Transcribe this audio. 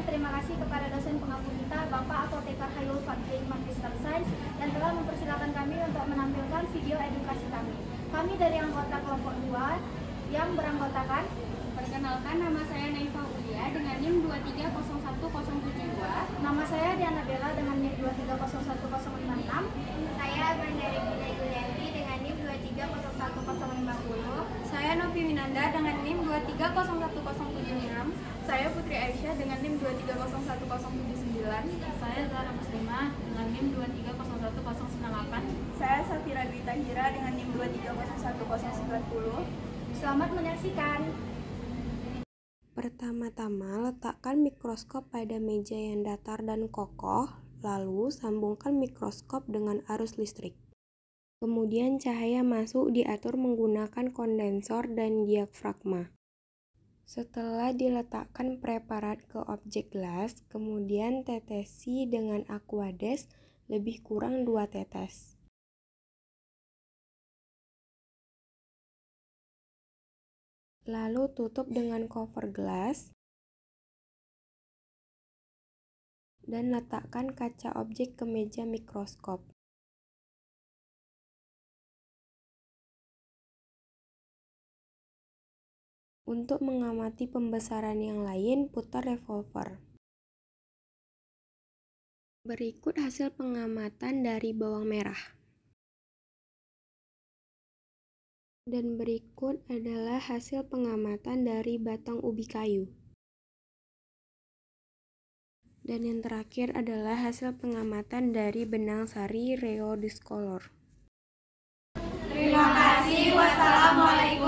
terima kasih kepada dosen pengampu kita, Bapak Apotekar Hayul Fadli Magister Sains, yang telah mempersilahkan kami untuk menampilkan video edukasi kami. Kami dari anggota kelompok 2 yang beranggotakan. Perkenalkan, nama saya Naifa Ulia dengan NIM 2301072. Nama saya Diana Bella dengan NIM 2301056. Saya Bandari Bina Yulianti dengan NIM 2301050. Saya Novi Winanda dengan NIM 2301076. Saya Putri Aisyah dengan NIM 2301079. Saya Zara Muslimah dengan NIM 2301098. Saya Safira Dwi Tahira dengan NIM 2301090. Selamat menyaksikan. Pertama-tama, letakkan mikroskop pada meja yang datar dan kokoh, lalu sambungkan mikroskop dengan arus listrik. Kemudian cahaya masuk diatur menggunakan kondensor dan diafragma. Setelah diletakkan preparat ke objek gelas, kemudian tetesi dengan aquades lebih kurang 2 tetes. Lalu tutup dengan cover gelas dan letakkan kaca objek ke meja mikroskop. Untuk mengamati pembesaran yang lain, putar revolver. Berikut hasil pengamatan dari bawang merah. Dan berikut adalah hasil pengamatan dari batang ubi kayu. Dan yang terakhir adalah hasil pengamatan dari benang sari Reo Discolor. Terima kasih. Wassalamualaikum.